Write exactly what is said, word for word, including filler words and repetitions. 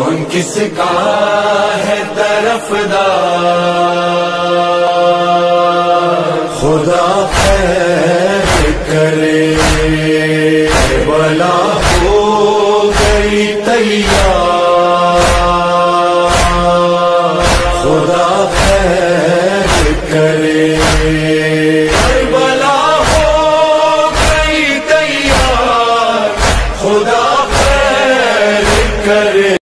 कौन किसका है तरफदार। खुदा खैर करे भला हो गई तैयार। खुदा खैर करे